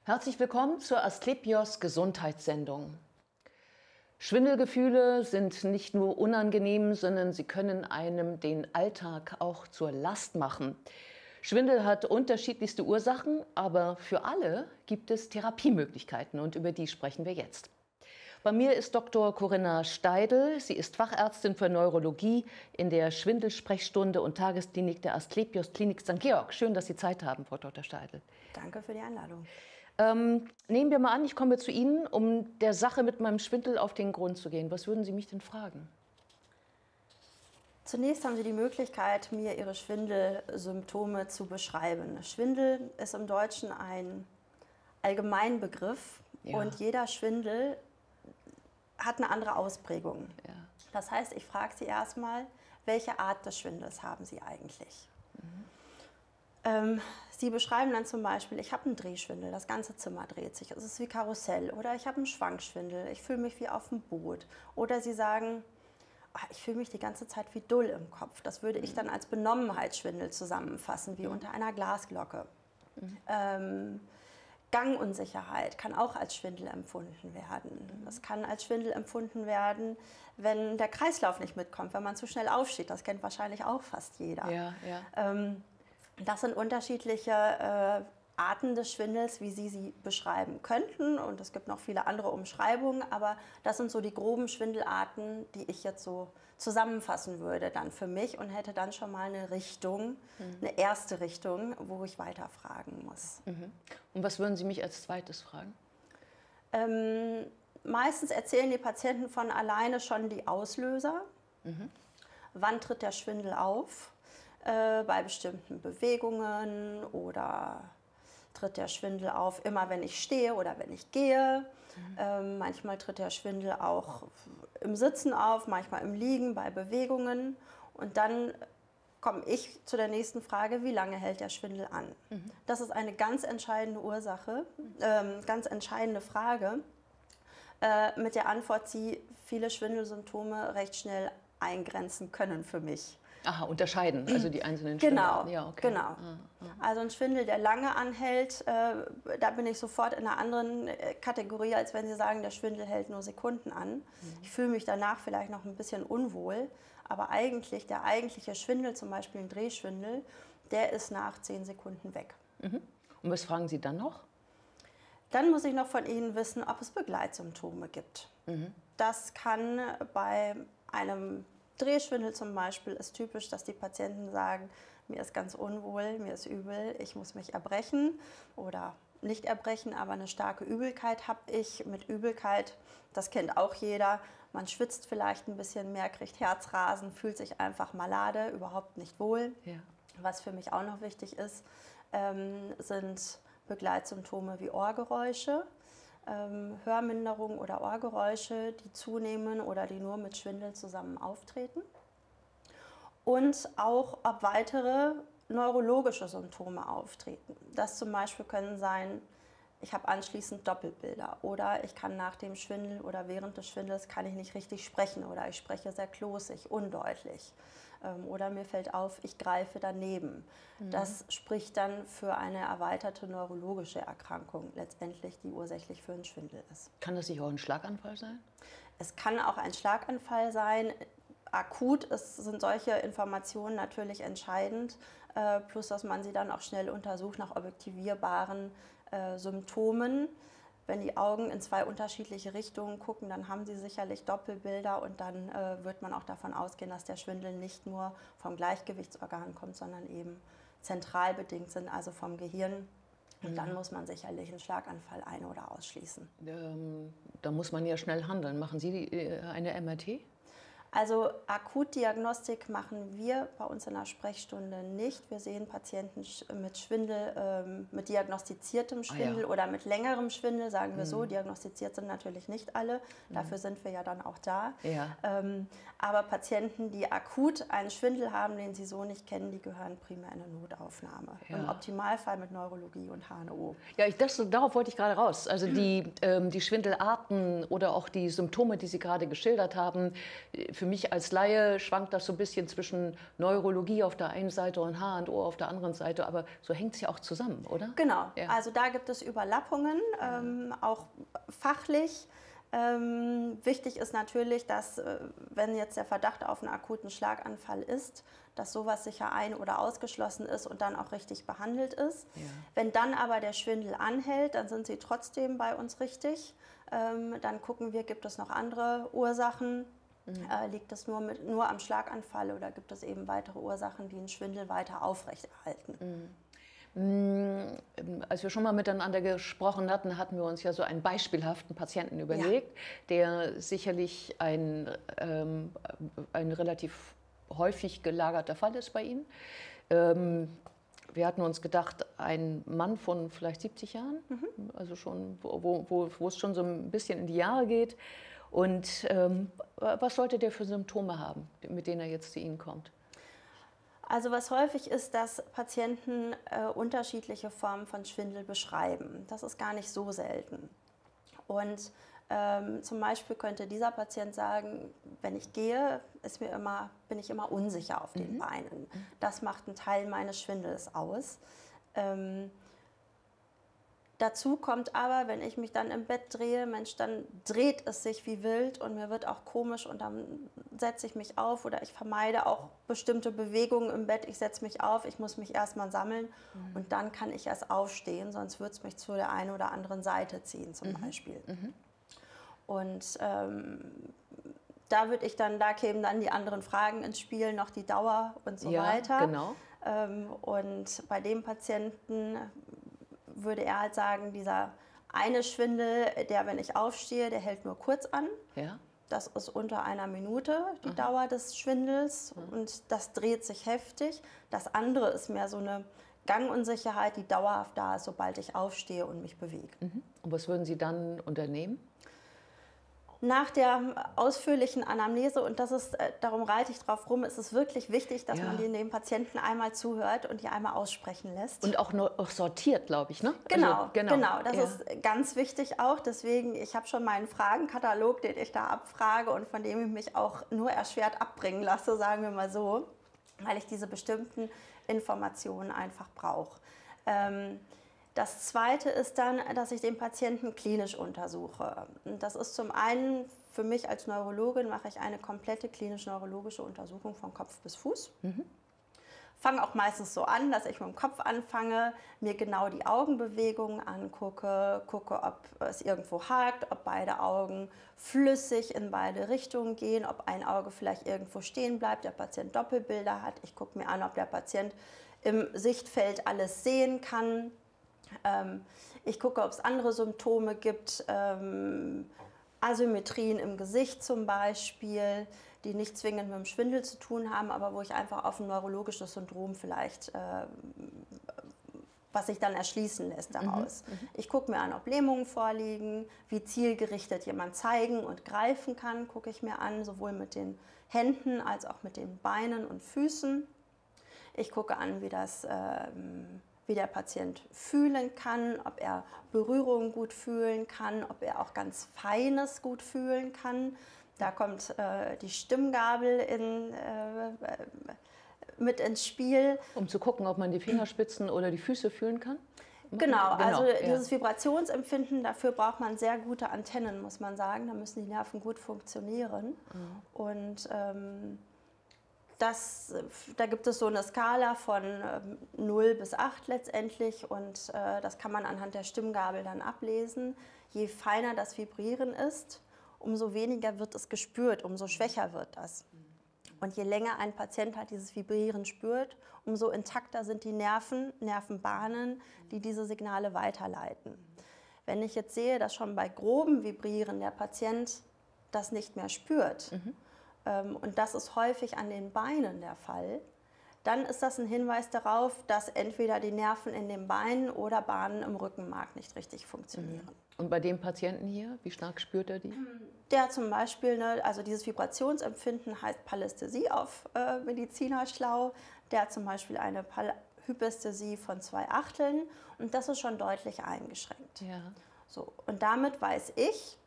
Herzlich willkommen zur Asklepios Gesundheitssendung. Schwindelgefühle sind nicht nur unangenehm, sondern sie können einem den Alltag auch zur Last machen. Schwindel hat unterschiedlichste Ursachen, aber für alle gibt es Therapiemöglichkeiten und über die sprechen wir jetzt. Bei mir ist Dr. Corinna Steidl. Sie ist Fachärztin für Neurologie in der Schwindelsprechstunde und Tagesklinik der Asklepios Klinik St. Georg. Schön, dass Sie Zeit haben, Frau Dr. Steidl. Danke für die Einladung. Nehmen wir mal an, ich komme zu Ihnen, um der Sache mit meinem Schwindel auf den Grund zu gehen. Was würden Sie mich denn fragen? Zunächst haben Sie die Möglichkeit, mir Ihre Schwindelsymptome zu beschreiben. Schwindel ist im Deutschen ein Allgemeinbegriff und jeder Schwindel hat eine andere Ausprägung. Ja. Das heißt, ich frage Sie erstmal, welche Art des Schwindels haben Sie eigentlich? Sie beschreiben dann zum Beispiel, ich habe einen Drehschwindel, das ganze Zimmer dreht sich, es ist wie Karussell. Oder ich habe einen Schwankschwindel, ich fühle mich wie auf dem Boot. Oder Sie sagen, ich fühle mich die ganze Zeit wie Dull im Kopf. Das würde ich dann als Benommenheitsschwindel zusammenfassen, wie unter einer Glasglocke. Gangunsicherheit kann auch als Schwindel empfunden werden. Das kann als Schwindel empfunden werden, wenn der Kreislauf nicht mitkommt, wenn man zu schnell aufsteht. Das kennt wahrscheinlich auch fast jeder. Ja, ja. Das sind unterschiedliche Arten des Schwindels, wie Sie sie beschreiben könnten. Und es gibt noch viele andere Umschreibungen, aber das sind so die groben Schwindelarten, die ich jetzt so zusammenfassen würde dann für mich und hätte dann schon mal eine Richtung, eine erste Richtung, wo ich weiterfragen muss. Und was würden Sie mich als zweites fragen? Meistens erzählen die Patienten von alleine schon die Auslöser. Wann tritt der Schwindel auf? Bei bestimmten Bewegungen oder tritt der Schwindel auf immer, wenn ich stehe oder wenn ich gehe. Manchmal tritt der Schwindel auch im Sitzen auf, manchmal im Liegen, bei Bewegungen. Und dann komme ich zu der nächsten Frage, wie lange hält der Schwindel an? Das ist eine ganz entscheidende Ursache, ganz entscheidende Frage, mit der Antwort Sie viele Schwindelsymptome recht schnell eingrenzen können für mich. Aha, unterscheiden, also die einzelnen Schwindel. Genau, ja, okay. genau. Also ein Schwindel, der lange anhält, da bin ich sofort in einer anderen Kategorie, als wenn Sie sagen, der Schwindel hält nur Sekunden an. Ich fühle mich danach vielleicht noch ein bisschen unwohl, aber eigentlich, der eigentliche Schwindel, zum Beispiel ein Drehschwindel, der ist nach 10 Sekunden weg. Und was fragen Sie dann noch? Dann muss ich noch von Ihnen wissen, ob es Begleitsymptome gibt. Das kann bei einem Drehschwindel zum Beispiel ist typisch, dass die Patienten sagen, mir ist ganz unwohl, mir ist übel, ich muss mich erbrechen oder nicht erbrechen, aber eine starke Übelkeit habe ich. Mit Übelkeit, das kennt auch jeder, man schwitzt vielleicht ein bisschen mehr, kriegt Herzrasen, fühlt sich einfach malade, überhaupt nicht wohl. Ja. Was für mich auch noch wichtig ist, sind Begleitsymptome wie Ohrgeräusche. Hörminderung oder Ohrgeräusche, die zunehmen oder die nur mit Schwindel zusammen auftreten. Und auch, ob weitere neurologische Symptome auftreten. Das zum Beispiel können sein, ich habe anschließend Doppelbilder oder ich kann nach dem Schwindel oder während des Schwindels kann ich nicht richtig sprechen oder ich spreche sehr klosig, undeutlich. Oder mir fällt auf, ich greife daneben. Das spricht dann für eine erweiterte neurologische Erkrankung, letztendlich die ursächlich für einen Schwindel ist. Kann das nicht auch ein Schlaganfall sein? Es kann auch ein Schlaganfall sein. Akut sind solche Informationen natürlich entscheidend, plus dass man sie dann auch schnell untersucht nach objektivierbaren Symptomen. Wenn die Augen in 2 unterschiedliche Richtungen gucken, dann haben sie sicherlich Doppelbilder und dann wird man auch davon ausgehen, dass der Schwindel nicht nur vom Gleichgewichtsorgan kommt, sondern eben zentral bedingt sind, also vom Gehirn. Und dann muss man sicherlich einen Schlaganfall ein- oder ausschließen. Da muss man ja schnell handeln. Machen Sie eine MRT? Also Akutdiagnostik machen wir bei uns in der Sprechstunde nicht. Wir sehen Patienten mit Schwindel, mit diagnostiziertem Schwindel oder mit längerem Schwindel, sagen wir so. Diagnostiziert sind natürlich nicht alle, dafür sind wir ja dann auch da. Ja. Aber Patienten, die akut einen Schwindel haben, den sie so nicht kennen, die gehören primär in eine Notaufnahme. Ja. Im Optimalfall mit Neurologie und HNO. Ja, darauf wollte ich gerade raus. Also die Schwindelarten oder auch die Symptome, die Sie gerade geschildert haben, für mich als Laie schwankt das so ein bisschen zwischen Neurologie auf der einen Seite und Haar und Ohr auf der anderen Seite, aber so hängt es ja auch zusammen, oder? Genau, Ja. also da gibt es Überlappungen, auch fachlich. Wichtig ist natürlich, dass, wenn jetzt der Verdacht auf einen akuten Schlaganfall ist, dass sowas sicher ein- oder ausgeschlossen ist und dann auch richtig behandelt ist. Ja. Wenn dann aber der Schwindel anhält, dann sind Sie trotzdem bei uns richtig. Dann gucken wir, gibt es noch andere Ursachen? Liegt es nur am Schlaganfall oder gibt es eben weitere Ursachen, die den Schwindel weiter aufrechterhalten? Als wir schon mal miteinander gesprochen hatten, hatten wir uns ja so einen beispielhaften Patienten überlegt, der sicherlich ein relativ häufig gelagerter Fall ist bei Ihnen. Wir hatten uns gedacht, ein Mann von vielleicht 70 Jahren, also schon, wo es schon so ein bisschen in die Jahre geht. Und was sollte der für Symptome haben, mit denen er jetzt zu Ihnen kommt? Also was häufig ist, dass Patienten unterschiedliche Formen von Schwindel beschreiben. Das ist gar nicht so selten. Und zum Beispiel könnte dieser Patient sagen, wenn ich gehe, bin ich immer unsicher auf den Beinen. Das macht einen Teil meines Schwindels aus. Dazu kommt aber, wenn ich mich dann im Bett drehe, Mensch, dann dreht es sich wie wild und mir wird auch komisch und dann setze ich mich auf oder ich vermeide auch bestimmte Bewegungen im Bett. Ich setze mich auf, ich muss mich erstmal sammeln und dann kann ich erst aufstehen, sonst würde es mich zu der einen oder anderen Seite ziehen zum Beispiel. Und da kämen dann die anderen Fragen ins Spiel, noch die Dauer und so weiter. Genau. Und bei dem Patienten würde er halt sagen, dieser eine Schwindel, der, wenn ich aufstehe, der hält nur kurz an. Ja. Das ist unter einer Minute die Dauer des Schwindels und das dreht sich heftig. Das andere ist mehr so eine Gangunsicherheit, die dauerhaft da ist, sobald ich aufstehe und mich bewege. Und was würden Sie dann unternehmen? Nach der ausführlichen Anamnese, und darum reite ich drauf rum, ist es wirklich wichtig, dass man dem Patienten einmal zuhört und die einmal aussprechen lässt. Und auch sortiert, glaube ich, ne? Genau, also, genau. Das ist ganz wichtig auch. Deswegen, ich habe schon meinen Fragenkatalog, den ich da abfrage und von dem ich mich auch nur erschwert abbringen lasse, sagen wir mal so, weil ich diese bestimmten Informationen einfach brauche. Das Zweite ist dann, dass ich den Patienten klinisch untersuche. Und das ist zum einen, für mich als Neurologin mache ich eine komplette klinisch-neurologische Untersuchung von Kopf bis Fuß. Fange auch meistens so an, dass ich mit dem Kopf anfange, mir genau die Augenbewegungen angucke, gucke, ob es irgendwo hakt, ob beide Augen flüssig in beide Richtungen gehen, ob ein Auge vielleicht irgendwo stehen bleibt, der Patient Doppelbilder hat. Ich gucke mir an, ob der Patient im Sichtfeld alles sehen kann. Ich gucke, ob es andere Symptome gibt, Asymmetrien im Gesicht zum Beispiel, die nicht zwingend mit dem Schwindel zu tun haben, aber wo ich einfach auf ein neurologisches Syndrom vielleicht, was sich dann erschließen lässt daraus. Ich gucke mir an, ob Lähmungen vorliegen, wie zielgerichtet jemand zeigen und greifen kann, gucke ich mir an, sowohl mit den Händen als auch mit den Beinen und Füßen. Ich gucke an, wie der Patient fühlen kann, ob er Berührungen gut fühlen kann, ob er auch ganz Feines gut fühlen kann. Da kommt die Stimmgabel mit ins Spiel. Um zu gucken, ob man die Fingerspitzen oder die Füße fühlen kann? Genau, also dieses Vibrationsempfinden, dafür braucht man sehr gute Antennen, muss man sagen. Da müssen die Nerven gut funktionieren. Und da gibt es so eine Skala von 0 bis 8 letztendlich und das kann man anhand der Stimmgabel dann ablesen. Je feiner das Vibrieren ist, umso weniger wird es gespürt, umso schwächer wird das. Und je länger ein Patient halt dieses Vibrieren spürt, umso intakter sind die Nervenbahnen, die diese Signale weiterleiten. Wenn ich jetzt sehe, dass schon bei grobem Vibrieren der Patient das nicht mehr spürt, und das ist häufig an den Beinen der Fall, dann ist das ein Hinweis darauf, dass entweder die Nerven in den Beinen oder Bahnen im Rückenmark nicht richtig funktionieren. Und bei dem Patienten hier, wie stark spürt er die? Der zum Beispiel, also dieses Vibrationsempfinden heißt Palästhesie auf Medizinerschlau, der hat zum Beispiel eine Hypästhesie von 2/8 und das ist schon deutlich eingeschränkt. Ja. So, und damit weiß ich,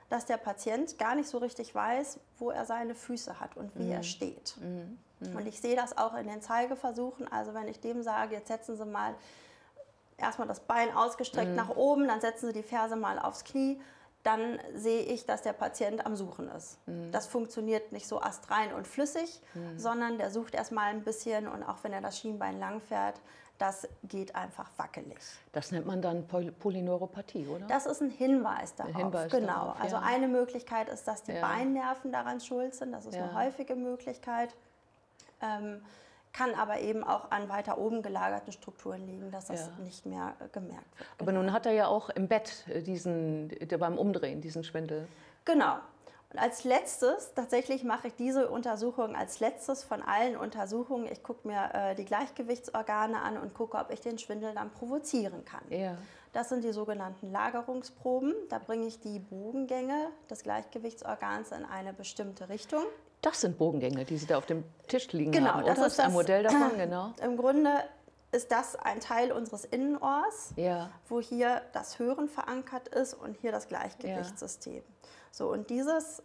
dass der Patient gar nicht so richtig weiß, wo er seine Füße hat und wie er steht. Und ich sehe das auch in den Zeigeversuchen. Also wenn ich dem sage, jetzt setzen Sie mal erstmal das Bein ausgestreckt nach oben, dann setzen Sie die Ferse mal aufs Knie, dann sehe ich, dass der Patient am Suchen ist. Das funktioniert nicht so astrein und flüssig, sondern der sucht erstmal ein bisschen, und auch wenn er das Schienbein lang fährt, das geht einfach wackelig. Das nennt man dann Polyneuropathie, oder? Das ist ein Hinweis darauf. Hinweis genau. darauf, Also ja. eine Möglichkeit ist, dass die Beinnerven daran schuld sind. Das ist eine häufige Möglichkeit. Kann aber eben auch an weiter oben gelagerten Strukturen liegen, dass das nicht mehr gemerkt wird. Aber nun hat er ja auch im Bett beim Umdrehen diesen Schwindel. Genau. Und als letztes, tatsächlich mache ich diese Untersuchung als letztes von allen Untersuchungen. Ich gucke mir die Gleichgewichtsorgane an und gucke, ob ich den Schwindel dann provozieren kann. Ja. Das sind die sogenannten Lagerungsproben. Da bringe ich die Bogengänge des Gleichgewichtsorgans in eine bestimmte Richtung. Das sind Bogengänge, die Sie da auf dem Tisch liegen Genau, haben, oder? das ist ein Modell davon, genau. Im Grunde ist das ein Teil unseres Innenohrs, wo hier das Hören verankert ist und hier das Gleichgewichtssystem. So, und dieses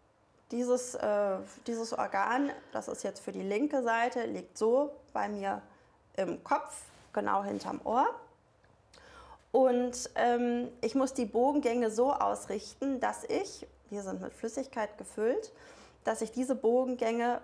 Organ, das ist jetzt für die linke Seite, liegt so bei mir im Kopf, genau hinterm Ohr. Und ich muss die Bogengänge so ausrichten, dass ich, die sind mit Flüssigkeit gefüllt, dass ich diese Bogengänge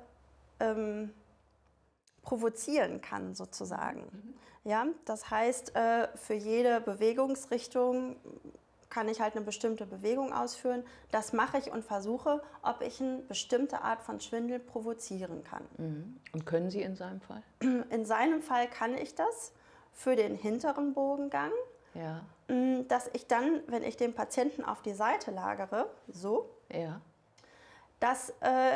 provozieren kann, sozusagen. Ja, das heißt, für jede Bewegungsrichtung kann ich halt eine bestimmte Bewegung ausführen. Das mache ich und versuche, ob ich eine bestimmte Art von Schwindel provozieren kann. Und können Sie in seinem Fall? In seinem Fall kann ich das für den hinteren Bogengang, dass ich dann, wenn ich den Patienten auf die Seite lagere, so, dass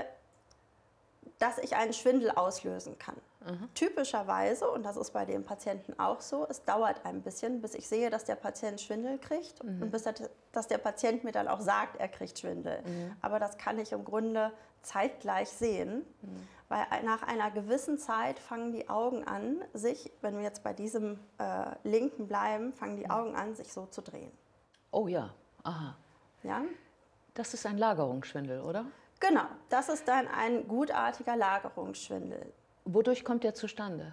ich einen Schwindel auslösen kann. Typischerweise, und das ist bei dem Patienten auch so, es dauert ein bisschen, bis ich sehe, dass der Patient Schwindel kriegt und bis dass der Patient mir dann auch sagt, er kriegt Schwindel. Aber das kann ich im Grunde zeitgleich sehen, weil nach einer gewissen Zeit fangen die Augen an, sich, wenn wir jetzt bei diesem linken bleiben, fangen die Augen an, sich so zu drehen. Oh ja, aha. Ja? Das ist ein Lagerungsschwindel, oder? Genau, das ist dann ein gutartiger Lagerungsschwindel. Wodurch kommt der zustande?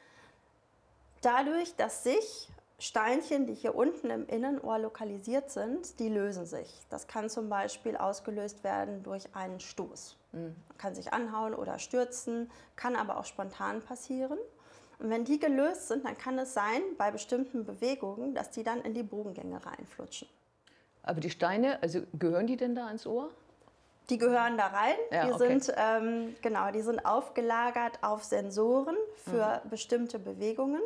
Dadurch, dass sich Steinchen, die hier unten im Innenohr lokalisiert sind, die lösen sich. Das kann zum Beispiel ausgelöst werden durch einen Stoß. Man kann sich anhauen oder stürzen, kann aber auch spontan passieren. Und wenn die gelöst sind, dann kann es sein, bei bestimmten Bewegungen, dass die dann in die Bogengänge reinflutschen. Aber die Steine, also gehören die denn da ins Ohr? Die gehören da rein. Ja, die sind aufgelagert auf Sensoren für bestimmte Bewegungen.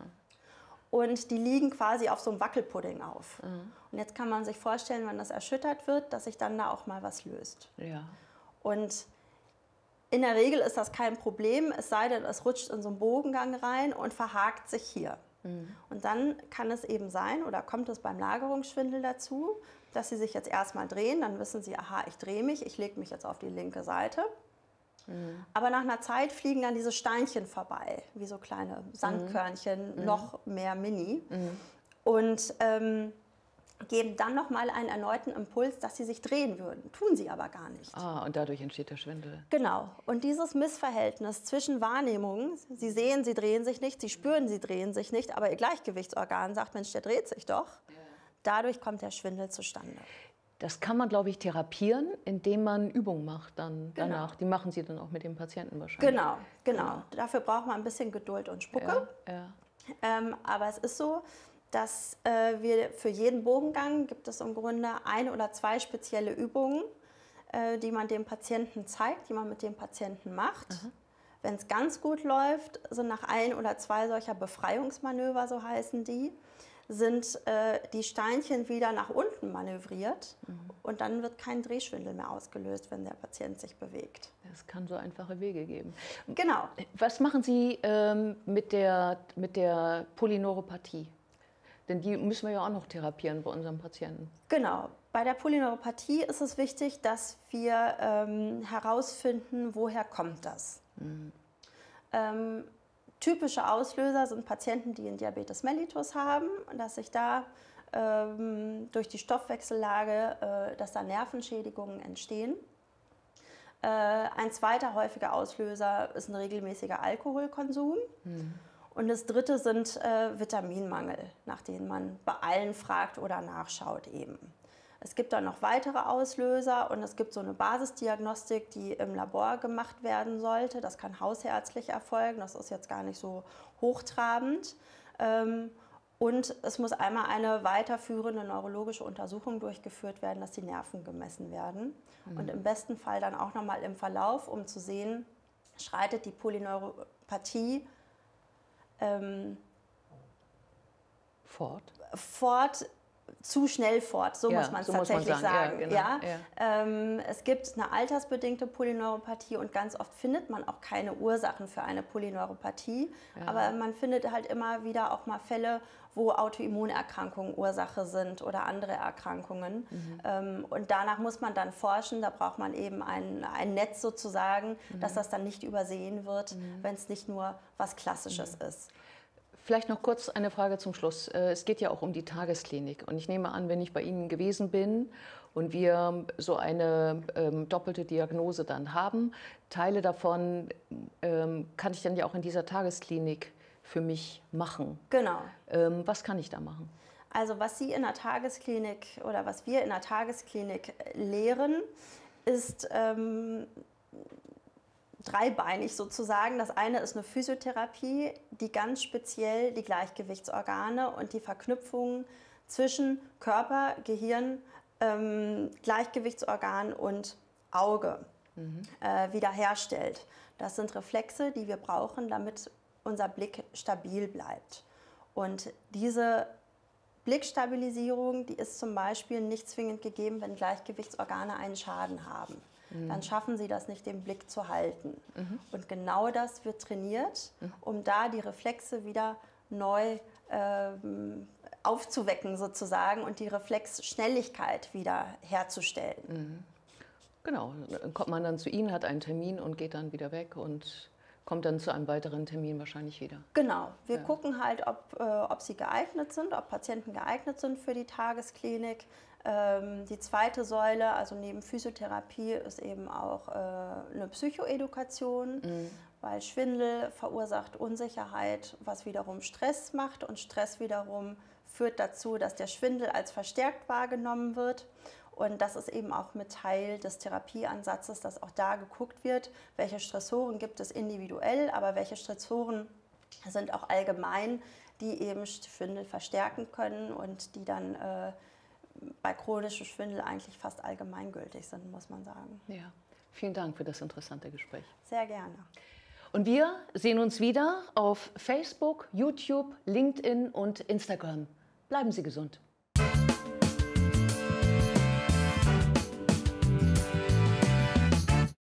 Und die liegen quasi auf so einem Wackelpudding auf. Und jetzt kann man sich vorstellen, wenn das erschüttert wird, dass sich dann da auch mal was löst. Ja. Und in der Regel ist das kein Problem, es sei denn, es rutscht in so einen Bogengang rein und verhakt sich hier. Und dann kann es eben sein, oder kommt es beim Lagerungsschwindel dazu, dass Sie sich jetzt erstmal drehen, dann wissen Sie, aha, ich drehe mich, ich lege mich jetzt auf die linke Seite. Aber nach einer Zeit fliegen dann diese Steinchen vorbei, wie so kleine Sandkörnchen, noch mehr Mini. Und geben dann nochmal einen erneuten Impuls, dass sie sich drehen würden. Tun sie aber gar nicht. Ah, und dadurch entsteht der Schwindel. Genau. Und dieses Missverhältnis zwischen Wahrnehmungen, Sie sehen, sie drehen sich nicht, Sie spüren, sie drehen sich nicht, aber Ihr Gleichgewichtsorgan sagt, Mensch, der dreht sich doch. Dadurch kommt der Schwindel zustande. Das kann man, glaube ich, therapieren, indem man Übungen macht danach. Die machen Sie dann auch mit dem Patienten wahrscheinlich. Genau. Dafür braucht man ein bisschen Geduld und Spucke. Aber es ist so, dass wir für jeden Bogengang gibt es im Grunde 1 oder 2 spezielle Übungen, die man dem Patienten zeigt, die man mit dem Patienten macht. Wenn es ganz gut läuft, sind nach 1 oder 2 solcher Befreiungsmanöver, so heißen die, sind die Steinchen wieder nach unten manövriert und dann wird kein Drehschwindel mehr ausgelöst, wenn der Patient sich bewegt. Es kann so einfache Wege geben. Genau. Was machen Sie mit der Polyneuropathie? Denn die müssen wir ja auch noch therapieren bei unseren Patienten. Genau. Bei der Polyneuropathie ist es wichtig, dass wir herausfinden, woher kommt das. Typische Auslöser sind Patienten, die einen Diabetes mellitus haben, dass ich da durch die Stoffwechsellage, dass da Nervenschädigungen entstehen. Ein zweiter häufiger Auslöser ist ein regelmäßiger Alkoholkonsum. Und das dritte sind Vitaminmangel, nach denen man bei allen fragt oder nachschaut eben. Es gibt dann noch weitere Auslöser und es gibt so eine Basisdiagnostik, die im Labor gemacht werden sollte. Das kann hausärztlich erfolgen, das ist jetzt gar nicht so hochtrabend. Und es muss einmal eine weiterführende neurologische Untersuchung durchgeführt werden, dass die Nerven gemessen werden. Und im besten Fall dann auch nochmal im Verlauf, um zu sehen, schreitet die Polyneuropathie fort, zu schnell fort, so muss man es tatsächlich sagen. Ja, genau. Es gibt eine altersbedingte Polyneuropathie und ganz oft findet man auch keine Ursachen für eine Polyneuropathie. Aber man findet halt immer wieder auch mal Fälle, wo Autoimmunerkrankungen Ursache sind oder andere Erkrankungen. Und danach muss man dann forschen, da braucht man eben ein Netz sozusagen, dass das dann nicht übersehen wird, wenn es nicht nur was Klassisches ist. Vielleicht noch kurz eine Frage zum Schluss. Es geht ja auch um die Tagesklinik. Und ich nehme an, wenn ich bei Ihnen gewesen bin und wir so eine doppelte Diagnose dann haben, Teile davon kann ich dann ja auch in dieser Tagesklinik für mich machen. Genau. Was kann ich da machen? Also was Sie in der Tagesklinik oder was wir in der Tagesklinik lehren, ist dreibeinig sozusagen. Das eine ist eine Physiotherapie, die ganz speziell die Gleichgewichtsorgane und die Verknüpfungen zwischen Körper, Gehirn, Gleichgewichtsorgan und Auge wiederherstellt. Das sind Reflexe, die wir brauchen, damit unser Blick stabil bleibt. Und diese Blickstabilisierung, die ist zum Beispiel nicht zwingend gegeben, wenn Gleichgewichtsorgane einen Schaden haben. Dann schaffen sie das nicht, den Blick zu halten. Und genau das wird trainiert, um da die Reflexe wieder neu aufzuwecken sozusagen und die Reflexschnelligkeit wieder herzustellen. Genau, dann kommt man dann zu Ihnen, hat einen Termin und geht dann wieder weg und kommt dann zu einem weiteren Termin wahrscheinlich wieder. Genau, wir gucken halt, ob sie geeignet sind, ob Patienten geeignet sind für die Tagesklinik. Die zweite Säule, also neben Physiotherapie, ist eben auch eine Psychoedukation, weil Schwindel verursacht Unsicherheit, was wiederum Stress macht und Stress wiederum führt dazu, dass der Schwindel als verstärkt wahrgenommen wird. Und das ist eben auch mit Teil des Therapieansatzes, dass auch da geguckt wird, welche Stressoren gibt es individuell, aber welche Stressoren sind auch allgemein, die eben Schwindel verstärken können und die dann bei chronischem Schwindel eigentlich fast allgemeingültig sind, muss man sagen. Ja, vielen Dank für das interessante Gespräch. Sehr gerne. Und wir sehen uns wieder auf Facebook, YouTube, LinkedIn und Instagram. Bleiben Sie gesund.